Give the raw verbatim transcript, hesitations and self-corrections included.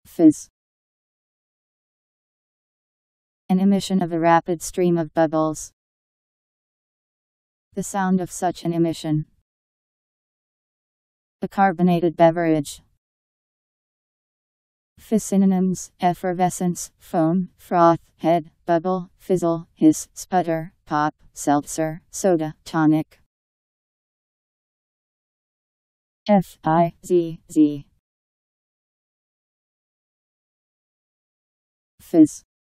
Fizz. An emission of a rapid stream of bubbles. The sound of such an emission. A carbonated beverage. Fizz synonyms: effervescence, foam, froth, head, bubble, fizzle, hiss, sputter, pop, seltzer, soda, tonic. F I Z Z. Fizz.